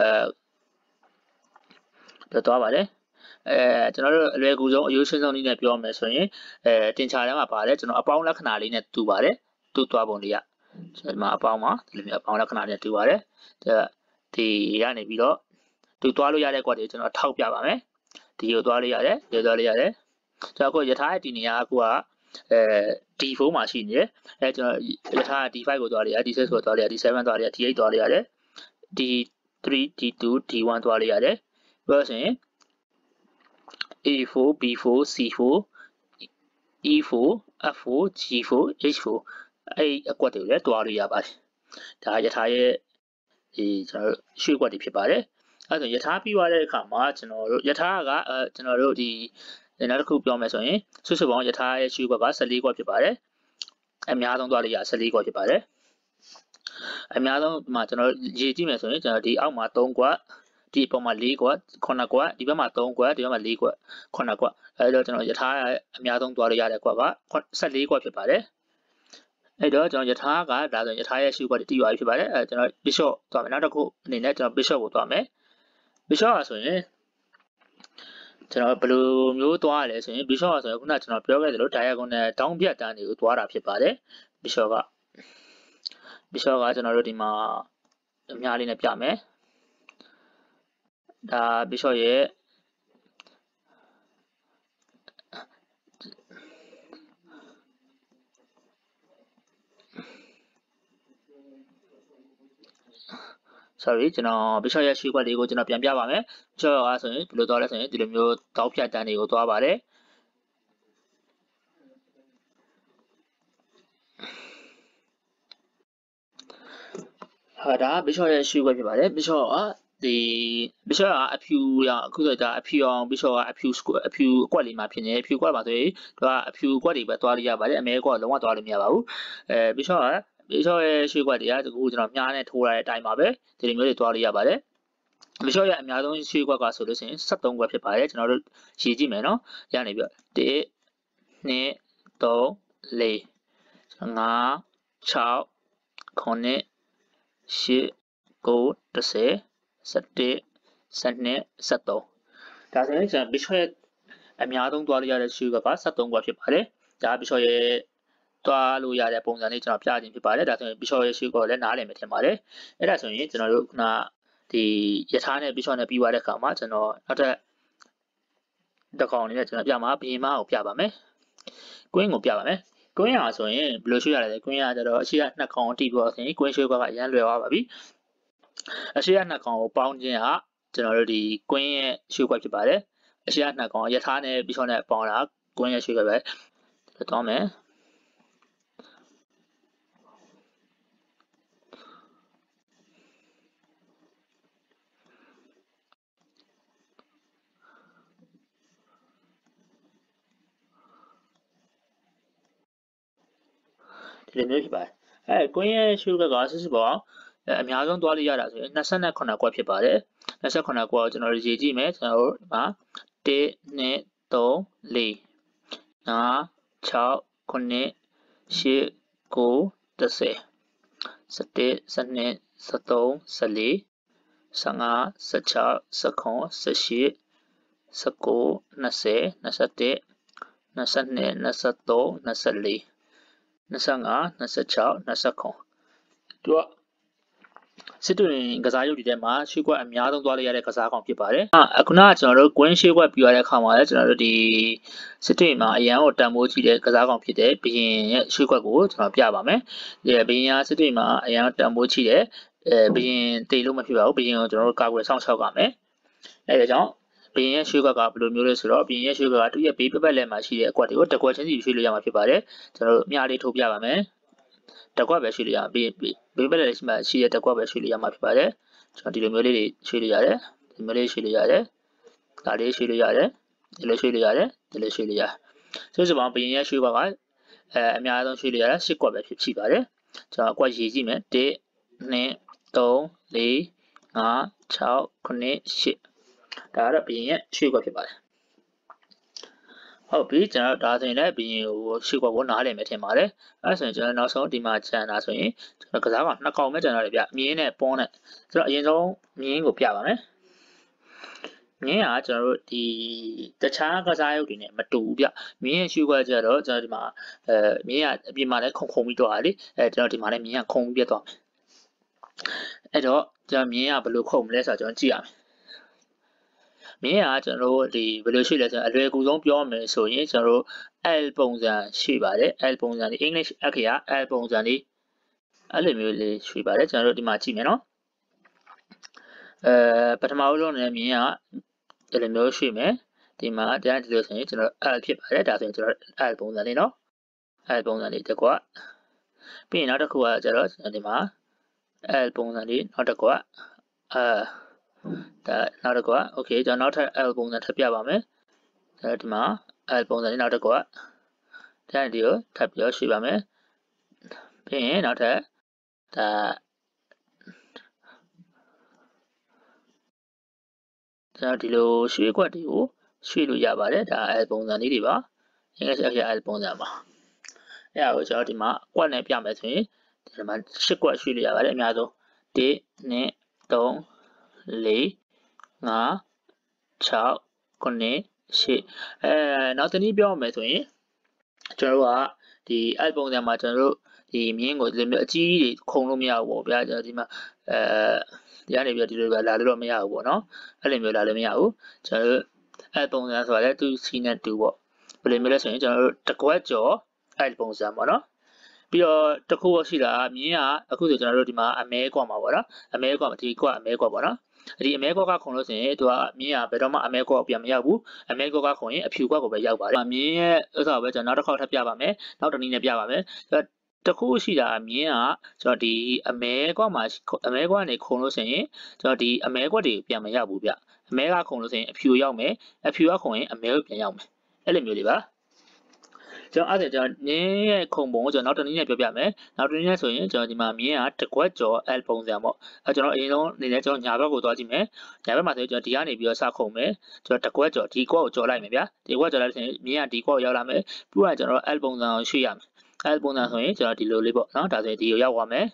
အဲတော့သွားပါတယ်အဲကျွန်တော်တို့အလွယ်ကူဆုံးအယိုးရှင်းဆုံးနည်းနဲ့ပြောမယ်ဆိုရင်အဲတင်ချာထဲမှာပါတယ်ကျွန်တော်အပေါင်းလက္ခဏာလေးနဲ့တူပါတယ်တူသွားပုံလေးရကျွန်တော်ဒီမှာအပေါင်းမှာဒီလိုမျိုးအပေါင်းလက္ခဏာနဲ့တူပါတယ်ဒီကနေပြီးတော့တူသွားလို့ရတဲ့ကွက်တွေကျွန်တော်ထောက်ပြပါမယ်ဒီကိုသွားလို့ရတယ်ဒီသွားလို့ရတယ်ကျွန်တော်အခုယထာရဲ့ဒီနေရာအခုကအဲ D four မှာရှိနေတယ်အဲကျွန်တော်ယထာ D five ကိုသွားလို့ရတယ် D six ကိုသွားလို့ရတယ် D seven သွားလို့ရတယ် D eight သွားလို့ရတယ် D three D two D one သွားလို့ရတယ်ပြောဆိုရင် A four B four C four E four F four G four H four အဲ့အကွက်တွေလည်းတွားလို့ရပါတယ်ဒါယထာရဲ့ဒီကျွန်တော်တို့ရွှေ့ကွက်တွေဖြစ်ပါတယ်အဲ့ဒါဆိုယထာပြီးသွားတဲ့အခါမှာကျွန်တော်တို့ယထာကအဲကျွန်တော်တို့ဒီနောက်တစ်ခုပြောမယ်ဆိုရင်စုစုပေါင်းယထာရဲ့ရွှေ့ကွက်ကfourteenကွက်ဖြစ်ပါတယ်အများဆုံးတွားလို့ရfourteenကွက်ဖြစ်ပါတယ်အများဆုံးမှာကျွန်တော်ရေးကြည့်မယ်ဆိုရင်ကျွန်တော်ဒီအောက်မှာthreeကွက်ဒီအပေါ်မှာfourကွက်nineကွက်ဒီဘက်မှာthreeကွက်ဒီဘက်မှာfourကွက်nineကွက်အဲတော့ကျွန်တော်ယထာအများဆုံးတွားလို့ရတဲ့ကွက်ကfourteenကွက်ဖြစ်ပါတယ်အဲ့တော့ကျွန်တော်ယထာကဒါဆိုယထာရဲ့ရှုကွက်တီးရွာဖြစ်ပါတယ်အဲကျွန်တော် bishop သွားမယ်နောက်တစ်ခုအနေနဲ့ကျွန်တော် bishop ကိုသွားမယ် bishop ကဆိုရင်ကျွန်တော်ဘယ်လိုမျိုးသွားရလဲဆိုရင် bishop ကဆိုရင်ခုနကကျွန်တော်ပြောခဲ့သလို diagonal down ပြတ်တန်းတွေကိုသွားတာဖြစ်ပါတယ် bishop က bishop ကကျွန်တော်တို့ဒီမှာအများလေးနဲ့ပြမယ်ဒါ bishop ရဲ့ sorry ကျွန်တော် Bishop ရဲ့ရွှေကွက်လေးကိုကျွန်တော်ပြန်ပြပါမယ် Bishop ကဆိုရင်ဘယ်လိုသွားလဲဆိုရင်ဒီလိုမျိုးတောက်ဖြတ်တန်းတွေကိုသွားပါတယ်ဟာဒါ Bishop ရဲ့ရွှေကွက်ဖြစ်ပါတယ် Bishop ကဒီ Bishop ကအဖြူရောင်အခုဆိုဒါအဖြူအောင် Bishop ကအဖြူအဖြူအကွက်လေးမှာဖြစ်နေအဖြူကွက်ပါဆိုရင်သူကအဖြူကွက်တွေပဲသွားလို့ရပါတယ်အမဲကွက်လုံးဝသွားလို့မရပါဘူးအဲ Bishop က Bishop ရဲ့ရွှေကွက်တွေကဒီကိုကျွန်တော်မြားနဲ့ထိုးရတဲ့အတိုင်းပါပဲဒီလိုမျိုးတွေသွားလို့ရပါတယ် Bishop ရဲ့အများဆုံးရွှေကွက်ကဆိုလို့ရှိရင်sevenကွက်ဖြစ်ပါတယ်ကျွန်တော်တို့ရေးကြည့်မယ်နော်ရနေပြီone two three four five six seven eight nine ten eleven twelve thirteenဒါဆိုရင်ကျွန်တော် Bishop ရဲ့အများဆုံးသွားလို့ရတဲ့ရွှေကွက်ကsevenကွက်ဖြစ်ပါတယ်ဒါ Bishop ရဲ့သွားလို့ရတဲ့ပုံစံလေးကျွန်တော်ပြခြင်းဖြစ်ပါတယ်ဒါဆိုရင် Bishop ရဲ့ရွှေကွက်လည်းနားလည်မယ်ထင်ပါတယ်အဲ့ဒါဆိုရင်ကျွန်တော်တို့ခုနဒီယထာနဲ့ Bishop နဲ့ပြီးသွားတဲ့အခါမှာကျွန်တော်နောက်ထပ်တစ်ကောင်လေးနဲ့ကျွန်တော်ပြမှာဘီရင်မကိုပြပါမယ် Queen ကိုပြပါမယ် Queen ဟာဆိုရင်ဘယ်လိုရွှေရလဲ Queen ကကျတော့အရှိကနှစ်ကောင်တိပြီးတော့ဆိုရင် Queen ရွှေကွက်ကအရန်လွယ်သွားပါပြီအရှိကနှစ်ကောင်ကိုပေါင်းခြင်းဟာကျွန်တော်တို့ဒီ Queen ရဲ့ရွှေကွက်ဖြစ်ပါတယ်အရှိကနှစ်ကောင်ယထာနဲ့ Bishop နဲ့ပေါင်းတာ Queen ရဲ့ရွှေကွက်ပဲတော့မယ်ဒီလိုမျိုးဖြစ်ပါတယ်အဲ Queen ရဲ့ရွှေကွက်ကစစ်စစ်ပေါ့အများဆုံးသွားလို့ရတာဆိုရင်twenty-nineကွက်ဖြစ်ပါတယ်twenty-nineကွက်ကိုကျွန်တော်တို့ရေးကြည့်မယ်ကျွန်တော်တို့ဒီမှာone two three four five six seven eight nine ten eleven twelve thirteen fourteen fifteen sixteen seventeen eighteen nineteen twenty twenty-one twenty-two twenty-four twenty-six သူကစစ်တွင်ကစားရုပ်တွေထဲမှာရွှေကွက်အများဆုံးသွားလို့ရတဲ့ကစားကောင်ဖြစ်ပါတယ်အခုနကကျွန်တော်တို့ Queen ရွှေကွက်ပြရတဲ့အခါမှာလည်းကျွန်တော်တို့ဒီစစ်တွင်မှာအရန်ကိုတန်ဖိုးကြီးတဲ့ကစားကောင်ဖြစ်တဲ့ဘရင်ရဲ့ရွှေကွက်ကိုကျွန်တော်ပြပါမယ်ဒီဘရင်ကစစ်တွင်မှာအရန်တန်ဖိုးကြီးတဲ့အဲဘရင်တေလို့မဖြစ်ပါဘူးဘရင်ကိုကျွန်တော်တို့ကာကွယ်ဆောင်ရှောက်ရမယ်အဲဒါကြောင့်ဘရင်ရဲ့ရွှေကွက်ကဘယ်လိုမျိုးလဲဆိုတော့ဘရင်ရဲ့ရွှေကွက်ကသူ့ရဲ့ဘေးပပတ်လက်မှာရှိတဲ့အကွက်တွေကိုတစ်ကွက်ချင်းစီရွှေလို့ရမှာဖြစ်ပါတယ်ကျွန်တော်တို့အများလေးထိုးပြပါမယ်တစ်ကွက်ပဲရွှေလို့ရဘေးဘေးပလက်လက်မှာရှိတဲ့တစ်ကွက်ပဲရွှေလို့ရမှာဖြစ်ပါတယ်ကျွန်တော်ဒီလိုမျိုးလေးတွေရွှေလို့ရတယ်ဒီမျိုးလေးရွှေလို့ရတယ်ဒါလေးရွှေလို့ရတယ်ဒီလိုရွှေလို့ရတယ်ဒီလိုရွှေလို့ရတယ်ဆိုစပေါင်းဘရင်ရဲ့ရွှေကွက်ကအဲအများဆုံးရွှေလို့ရတာsixကွက်ပဲဖြစ်ရှိပါတယ်ကျွန်တော်အကွက်ရေးကြည့်မယ်one two three four five six seven eightဒါကတော့ဘရင်ရဲ့ရွှေကွက်ဖြစ်ပါတယ်ဟုတ်ပြီကျွန်တော်ဒါဆိုရင်လည်းဘရင်ကိုရွှေကွက်ကိုနားလည်မယ်ထင်ပါတယ်အဲဆိုရင်ကျွန်တော်နောက်ဆုံးဒီမှာခြံတာဆိုရင်ကျွန်တော်ကစားကောင်နှစ်ကောင်ပဲကျွန်တော်လည်းပြမြင်းနဲ့ပွန်းနဲ့ကျွန်တော်အရင်ဆုံးမြင်းကိုပြပါမယ်မြင်းကကျွန်တော်တို့ဒီတခြားကစားရုပ်တွေနဲ့မတူဘူးဗျမြင်းရဲ့ရွှေကွက်ကျတော့ကျွန်တော်ဒီမှာအဲမြင်းကအပြင်မှာလည်းခုံခုံပြီးတော့ဟာလေအဲကျွန်တော်ဒီမှာလည်းမြင်းကခုံပြီးပြတ်သွားမယ်အဲ့တော့ကျွန်တော်မြင်းကဘယ်လိုခုံမလဲဆိုတော့ကျွန်တော်ကြည့်ရမယ်မြင်းကကျွန်တော်တို့ဒီဘယ်လိုရှိလဲဆိုတော့အလွယ်ကူဆုံးပြောမယ်ဆိုရင်ကျွန်တော်တို့ L ပုံစံရှိပါတယ် L ပုံစံဒီ English အခရာ L ပုံစံလေးအဲ့လိုမျိုးလေးရှိပါတယ်ကျွန်တော်တို့ဒီမှာကြည့်မယ်နော်အဲပထမဦးဆုံးနဲ့မြင်းကဒီလိုမျိုးရှိမယ်ဒီမှာတရားဒီလိုဆိုရင်ကျွန်တော် L ဖြစ်ပါတယ်ဒါဆိုရင်ကျွန်တော် L ပုံစံလေးနော် L ပုံစံလေးတစ်ကွက်ပြီးရင်နောက်တစ်ခုကကျတော့ဒီမှာ L ပုံစံလေးနောက်တစ်ကွက်အဲဒါနောက်တစ်ကွက် okay ကျွန်တော်နောက်ထပ် L ပုံစံထပ်ပြပါမယ်ဒါဒီမှာ L ပုံစံလေးနောက်တစ်ကွက်ဒါဒီကိုထပ်ပြီးရှိပါမယ်ပြီးရင်နောက်ထပ်ဒါကျွန်တော်ဒီလိုရွှေကွက်တွေကိုရွှေလို့ရပါတယ်ဒါ L ပုံစံလေးတွေပါအင်္ဂလိပ်အရ L ပုံစံပါအဲ့ဒါကိုကျွန်တော်ဒီမှာကွက်နဲ့ပြမယ်ဆိုရင်ဒီမှာsixကွက်ရွှေလို့ရပါတယ်အများဆုံးone two three four five six seven eightအဲနောက်တနည်းပြောမယ်ဆိုရင်ကျွန်တော်တို့ကဒီအဲ့ပုံစံမှာကျွန်တော်တို့ဒီမြင်းကိုဒီလိုမျိုးအကြီးကြီးခုံလို့မရဘူးပေါ့ဗျာကျွန်တော်ဒီမှာအဲဒီကနေပြီးဒီလိုပဲလာလို့တော့မရဘူးပေါ့နော်အဲ့လိုမျိုးလာလို့မရဘူးကျွန်တော်တို့အဲ့ပုံစံဆိုတာလည်းသူစီနဲ့တူပေါ့ဘယ်လိုမျိုးလဲဆိုရင်ကျွန်တော်တို့တကွက်ကျော်အဲ့ပုံစံပေါ့နော်ဘပြီးတော့တစ်ခုရှိတာမြင်းကအခုဆိုကျွန်တော်တို့ဒီမှာအမဲကွက်မှာပေါ့နော်အမဲကွက်ဒီကွက်အမဲကွက်ပေါ့နော်ဒီအမဲကွက်ကခုံလို့ဆိုရင်သူကမြင်းကဘယ်တော့မှအမဲကွက်ပြန်မရောက်ဘူးအမဲကွက်ကခုံရင်အဖြူကွက်ကိုပဲရောက်ပါတယ်မြင်းရဲ့ဥစ္စာပဲကျွန်တော်နောက်တစ်ခေါက်ထပ်ပြပါမယ်နောက်တစ်နည်းနဲ့ပြပါမယ်တခုရှိတာမြင်းကကျွန်တော်ဒီအမဲကွက်မှာအမဲကွက်ကနေခုံလို့ဆိုရင်ကျွန်တော်ဒီအမဲကွက်တွေပြန်မရောက်ဘူးဗျအမဲကခုံလို့ဆိုရင်အဖြူရောက်မယ်အဖြူကခုံရင်အမဲကိုပြန်ရောက်မယ်အဲ့လိုမျိုးလေးပါကျွန်တော်အဲ့ဒါကျွန်တော်မြင်းရဲ့ခုံပုံကိုကျွန်တော်နောက်တစ်နည်းနဲ့ပြောပြမယ်နောက်တစ်နည်းနဲ့ဆိုရင်ကျွန်တော်ဒီမှာမြင်းကတကွက်ကျော် L ပုံစံပေါ့အဲကျွန်တော်အရင်ဆုံးအနေနဲ့ကျွန်တော်ညာဘက်ကိုသွားကြည့်မယ်ညာဘက်မှာဆိုရင်ကျွန်တော်ဒီကနေပြီးတော့စခုံမယ်ကျွန်တော်တကွက်ကျော်ဒီကွက်ကိုကျော်လိုက်မယ်ဗျာဒီကွက်ကျော်လိုက်လို့ဆိုရင်မြင်းကဒီကွက်ကိုရောက်လာမယ်ပြီးတော့ကျွန်တော် L ပုံစံကိုရွှေ့ရမယ် L ပုံစံဆိုရင်ကျွန်တော်ဒီလိုလေးပေါ့နော်ဒါဆိုရင်ဒီကိုရောက်သွားမယ်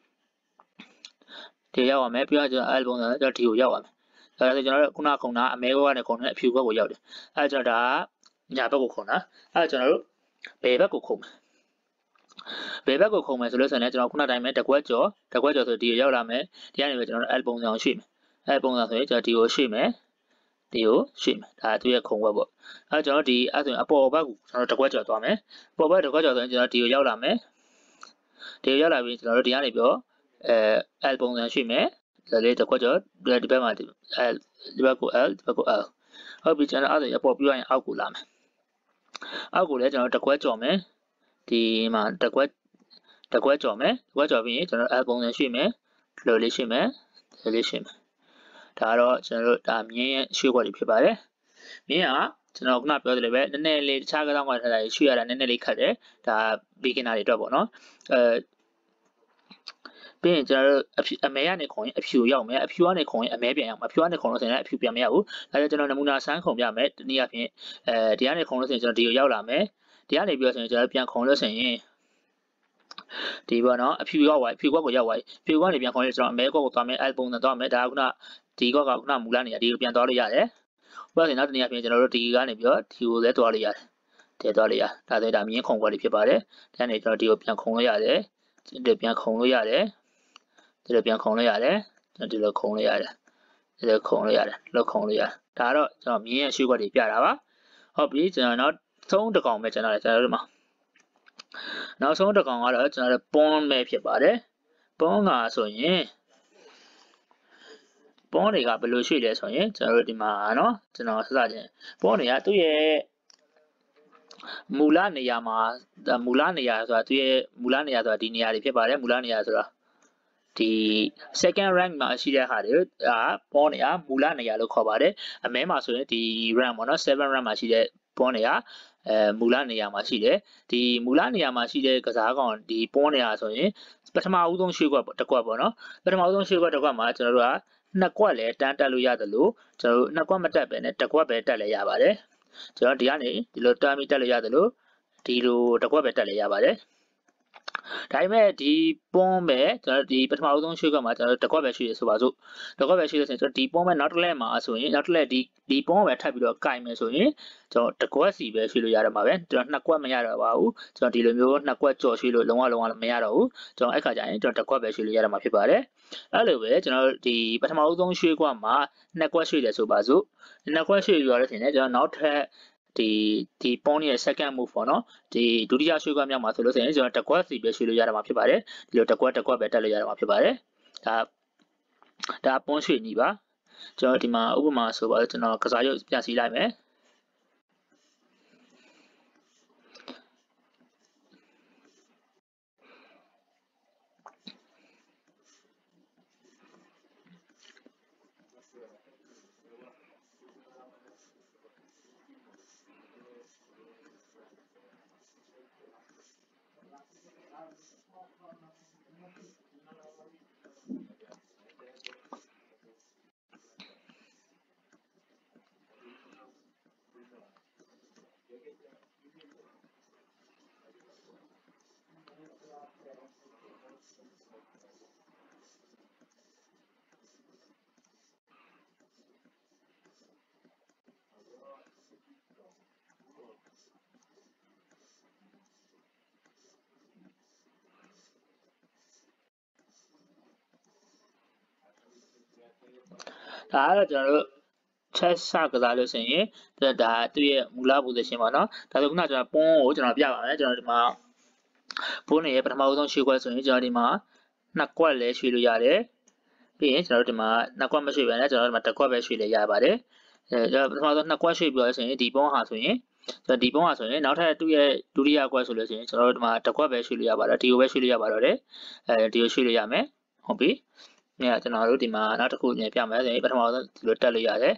ဒီရောက်သွားမယ်ပြီးတော့ကျွန်တော် L ပုံစံကျွန်တော်ဒီကိုရောက်သွားမယ်အဲဒါဆိုကျွန်တော်ခုနခုံတာအမဲဘက်ကနေခုံတဲ့အဖြူဘက်ကိုရောက်တယ်အဲကျွန်တော်ဒါညာဘက်ကိုခုံတာအဲကျွန်တော်တို့ဘယ်ဘက်ကိုခုံမယ်ဘယ်ဘက်ကိုခုံမယ်ဆိုလို့ဆိုရင်ကျွန်တော်ခုနတိုင်းပဲတကွက်ကျော်တကွက်ကျော်ဆိုဒီကိုရောက်လာမယ်ဒီကနေပဲကျွန်တော် L ပုံစံကိုရွှေ့မယ် L ပုံစံဆိုရင်ကျွန်တော်ဒီကိုရွှေ့မယ်ဒီကိုရွှေ့မယ်ဒါသူရဲ့ခုံဘက်ပေါ့အဲကျွန်တော်ဒီအဲဆိုရင်အပေါ်ဘက်ကိုကျွန်တော်တကွက်ကျော်သွားမယ်အပေါ်ဘက်တကွက်ကျော်ဆိုရင်ကျွန်တော်ဒီကိုရောက်လာမယ်ဒီကိုရောက်လာပြီးကျွန်တော်တို့ဒီကနေပြောအဲ L ပုံစံရွှေ့မယ်ဒါလေးတကွက်ကျော်ဒီဘက်မှာ L ဒီဘက်ကို L ဒီဘက်ကို L ဟုတ်ပြီကျွန်တော်အဲ့ဒါအပေါ်ပြီးရင်အောက်ကိုလာမယ်အောက်ကိုလည်းကျွန်တော်တကွက်ကြော်မယ်ဒီမှာတကွက်တကွက်ကြော်မယ်တကွက်ကြော်ပြီးရင်ကျွန်တော် L ပုံစံရွှေ့မယ်လိုလေးရွှေ့မယ်လိုလေးရွှေ့မယ်ဒါတော့ကျွန်တော်တို့ဒါမြင်းရဲ့ရွှေ့ခွက်တွေဖြစ်ပါတယ်မြင်းကကျွန်တော်ခုနပြောသလိုပဲနည်းနည်းလေးတခြားကစားကွက်ထက်တာရွှေ့ရတာနည်းနည်းလေးခက်တယ်ဒါ beginner တွေအတွက်ပေါ့နော်အဲပြီးရင်ကျွန်တော်တို့အမဲကနေခုံရင်အဖြူရောက်မယ်အဖြူကနေခုံရင်အမဲပြန်ရောက်မှာအဖြူကနေခုံလို့ဆိုရင်အဖြူပြန်မရောက်ဘူးဒါကြောင့်ကျွန်တော်နမူနာဆန်းခုံပြမယ်တနည်းအားဖြင့်အဲဒီကနေခုံလို့ဆိုရင်ကျွန်တော်ဒီကိုရောက်လာမယ်ဒီကနေပြီးတော့ဆိုရင်ကျွန်တော်ပြန်ခုံလို့ဆိုရင်ဒီပေါ့နော်အဖြူရောက်သွားအဖြူကွက်ကိုရောက်သွားဖြူကွက်ကနေပြန်ခုံလို့ကျွန်တော်အမဲကွက်ကိုသွားမယ် L ပုံစံသွားမယ်ဒါကခုနဒီကွက်ကခုနမူလာနေရဒီကိုပြန်သွားလို့ရတယ်ဘယ်လိုလဲနောက်တနည်းအားဖြင့်ကျွန်တော်တို့ဒီကနေပြီးတော့ဒီကိုလည်းသွားလို့ရတယ်တဲသွားလို့ရဒါဆိုဒါမြင်းခုံကွက်တွေဖြစ်ပါတယ်ဒါနဲ့ကျွန်တော်ဒီကိုပြန်ခုံလို့ရတယ်ဒီပြန်ခုံလို့ရတယ်ဒီလိုပြန်ခုံလို့ရတယ်ဒီလိုခုံလို့ရတယ်ဒီလိုခုံလို့ရတယ်လောက်ခုံလို့ရတယ်ဒါတော့ကျွန်တော်မြင်းရဲ့ရွှေ့ခွက်တွေပြတာပါဟုတ်ပြီကျွန်တော်နောက်ဆုံးတစ်ကောင်ပဲကျွန်တော်လည်းကျွန်တော်တို့မှာနောက်ဆုံးတစ်ကောင်ကတော့ကျွန်တော်တို့ပွန်းပဲဖြစ်ပါတယ်ပွန်းကဆိုရင်ပွန်းတွေကဘယ်လိုရွှေ့လဲဆိုရင်ကျွန်တော်တို့ဒီမှာနော်ကျွန်တော်စစချင်းပွန်းတွေကသူ့ရဲ့မူလနေရာမှာမူလနေရာဆိုတာသူ့ရဲ့မူလနေရာဆိုတာဒီနေရာတွေဖြစ်ပါတယ်မူလနေရာဆိုတာဒီ second rank မှာရှိတဲ့ဟာတွေအာပေါ်နေရမူလနေရာလို့ခေါ်ပါတယ်အမဲမှာဆိုရင်ဒီ rank ပေါ့နော်seven rank မှာရှိတဲ့ပေါ်နေရအဲမူလနေရာမှာရှိတယ်ဒီမူလနေရာမှာရှိတဲ့ကစားကောင်ဒီပေါ်နေရဆိုရင်ပထမဦးဆုံးရွှေ့ကွက်တစ်ကွက်ပေါ့နော်ပထမဦးဆုံးရွှေ့ကွက်တစ်ကွက်မှာကျွန်တော်တို့ကနှစ်ကွက်လည်းတန်းတက်လို့ရတယ်လို့ကျွန်တော်တို့နှစ်ကွက်မတက်ပဲနဲ့တစ်ကွက်ပဲတက်လည်းရပါတယ်ကျွန်တော်ဒီကနေဒီလိုတန်းပြီးတက်လို့ရတယ်လို့ဒီလိုတစ်ကွက်ပဲတက်လည်းရပါတယ်ဒါပေမဲ့ဒီပွန်းပဲကျွန်တော်ဒီပထမဆုံးရွှေ့ကွက်မှာကျွန်တော်တကွက်ပဲရွှေ့ရဆိုပါစို့တကွက်ပဲရွှေ့လို့ဆိုရင်ကျွန်တော်ဒီပွန်းပဲနောက်တစ်လက်မှာဆိုရင်နောက်တစ်လက်ဒီဒီပွန်းပဲထပ်ပြီးတော့ကင်မယ်ဆိုရင်ကျွန်တော်တကွက်စီပဲရွှေ့လို့ရတော့မှာပဲကျွန်တော်နှစ်ကွက်မရတော့ပါဘူးကျွန်တော်ဒီလိုမျိုးနှစ်ကွက်ကြော်ရွှေ့လို့လုံးဝလုံးဝမရတော့ဘူးကျွန်တော်အဲ့ခါကျရင်ကျွန်တော်တကွက်ပဲရွှေ့လို့ရတော့မှာဖြစ်ပါတယ်အဲ့လိုပဲကျွန်တော်ဒီပထမဆုံးရွှေ့ကွက်မှာနှစ်ကွက်ရွှေ့တယ်ဆိုပါစို့နှစ်ကွက်ရွှေ့ပြီးတော့ဆိုရင်ကျွန်တော်နောက်ထပ်ဒီဒီပွန်းရဲ့ second move ပေါ့နော်ဒီဒုတိယရွှေ့ကွက်မြောက်မှာဆိုလို့ဆိုရင်ကျွန်တော်တကွက်စီပဲရွှေ့လို့ရတော့မှာဖြစ်ပါတယ်ဒီလိုတကွက်တကွက်ပဲတက်လို့ရတော့မှာဖြစ်ပါတယ်ဒါဒါပွန်းရွှေ့နီးပါကျွန်တော်ဒီမှာဥပမာဆိုပါတော့ကျွန်တော်ကစားရုပ်ပြန်စီလိုက်မယ်ဒါကတော့ကျွန်တော်တို့ချက်စကစားလို့ဆိုရင်ဒါသူ့ရဲ့မူလ position ပါเนาะဒါဆိုခုနကျွန်တော်ပွန်းကိုကျွန်တော်ပြပါမယ်ကျွန်တော်ဒီမှာပိုးနေရဲ့ပထမဆုံးရွှေ့ကွက်ဆိုရင်ကျွန်တော်ဒီမှာနှစ်ကွက်လည်းရွှေ့လို့ရတယ်ပြီးရင်ကျွန်တော်တို့ဒီမှာနှစ်ကွက်မရွှေ့ဘဲနဲ့ကျွန်တော်တို့ဒီမှာတစ်ကွက်ပဲရွှေ့လို့ရပါတယ်အဲကျွန်တော်ပထမဆုံးနှစ်ကွက်ရွှေ့ပြီးတော့ဆိုရင်ဒီပုံးဟာဆိုရင်ကျွန်တော်ဒီပုံးဟာဆိုရင်နောက်ထပ်သူ့ရဲ့ဒုတိယကွက်ဆိုလို့ဆိုရင်ကျွန်တော်တို့ဒီမှာတစ်ကွက်ပဲရွှေ့လို့ရပါတယ်ဒီကိုပဲရွှေ့လို့ရပါတော့တယ်အဲဒီကိုရွှေ့လို့ရမယ်ဟုတ်ပြီညကျွန်တော်တို့ဒီမှာနောက်တစ်ခုညပြမယ်ဆိုရင်ပထမဆုံးဒီလိုတက်လို့ရတယ်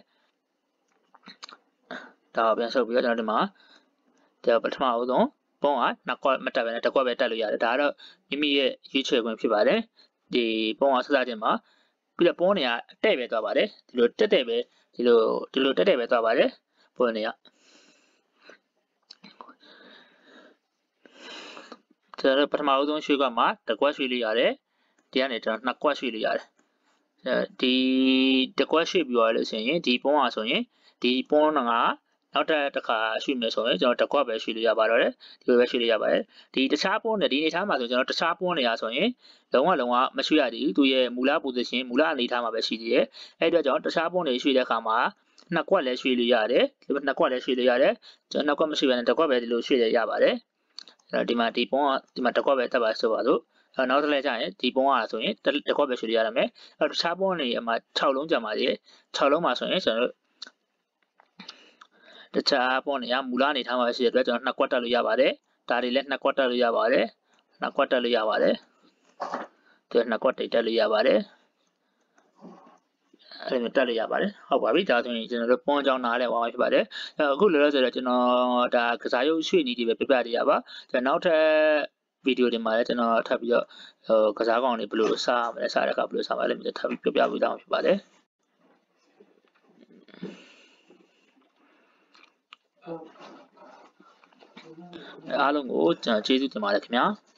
ဒါပြန်ဆုပ်ပြီးတော့ကျွန်တော်ဒီမှာဒီပထမဆုံးပုံးကနှစ်ကွက်မတက်ဘဲနဲ့တစ်ကွက်ပဲတက်လို့ရတယ်ဒါကတော့မိမိရဲ့ရွေးချယ်ခွင့်ဖြစ်ပါတယ်ဒီပုံးကစစချင်းမှာပြီးတော့ပုံးနေကတဲ့ပဲသွားပါတယ်ဒီလိုတက်တဲ့ပဲဒီလိုဒီလိုတက်တဲ့ပဲသွားပါတယ်ပုံးနေကကျွန်တော်ပထမဆုံးရွှေ့ကွက်မှာတစ်ကွက်ရွှေ့လို့ရတယ်ဒီကနေကျွန်တော်နှစ်ကွက်ရွှေ့လို့ရတယ်ဒီတစ်ကွက်ရွှေ့ပြီးသွားလို့ဆိုရင်ဒီပုံးကဆိုရင်ဒီပုံးကနောက်တစ်ခါရွှေ့မယ်ဆိုရင်ကျွန်တော်တစ်ကွက်ပဲရွှေ့လို့ရပါတော့တယ်ဒီလိုပဲရွှေ့လို့ရပါတယ်ဒီတခြားပုံးနဲ့ဒီအနေထားမှာဆိုကျွန်တော်တခြားပုံးနေရဆိုရင်လုံးဝလုံးဝမရွှေ့ရသေးဘူးသူရဲ့မူလ position မူလအနေထားမှာပဲရှိသေးတယ်အဲ့အတွက်ကြောင့်တခြားပုံးတွေရွှေ့တဲ့အခါမှာနှစ်ကွက်လည်းရွှေ့လို့ရတယ်ဒီနှစ်ကွက်လည်းရွှေ့လို့ရတယ်ကျွန်တော်နှစ်ကွက်မရွှေ့ဘဲနဲ့တစ်ကွက်ပဲဒီလိုရွှေ့ရရပါတယ်အဲ့တော့ဒီမှာဒီပုံးကဒီမှာတစ်ကွက်ပဲတက်ပါဆိုပါစို့နောက်တစ်လဲကျရင်ဒီပုံးကဆိုရင်တစ်ကွက်ပဲရွှေ့လို့ရရမယ်အဲ့တော့တခြားပုံးတွေအမှ၆လုံးကြာပါသေးတယ်၆လုံးမှာဆိုရင်ကျွန်တော်တခြားပုံးနေရမူလအနေထားမှာရှိတဲ့အတွက်ကျွန်တော်နှစ်ကွက်တက်လို့ရပါတယ်ဒါတွေလည်းနှစ်ကွက်တက်လို့ရပါတယ်နှစ်ကွက်တက်လို့ရပါတယ်ဒီနှစ်ကွက်တက်လို့ရပါတယ်အဲ့လိုတက်လို့ရပါတယ်ဟုတ်ပါပြီဒါဆိုရင်ကျွန်တော်တို့ပုံးကြောင်းနားလဲဝါမှာဖြစ်ပါတယ်အခုလောလောဆယ်တော့ကျွန်တော်ဒါကစားရုပ်ရွှေ့နည်းတွေပဲပြပြနေရပါကျွန်တော်နောက်ထပ်ဗီဒီယိုတွေမှာလည်းကျွန်တော်ထပ်ပြီးတော့ဟိုကစားကောင်တွေဘယ်လိုစားမလဲစားတဲ့အခါဘယ်လိုစားမလဲမြင်ထပ်ပြီးပြပြပေးသွားမှာဖြစ်ပါတယ်အားလုံးကိုကျွန်တော်ကျေးဇူးတင်ပါတယ်ခင်ဗျာ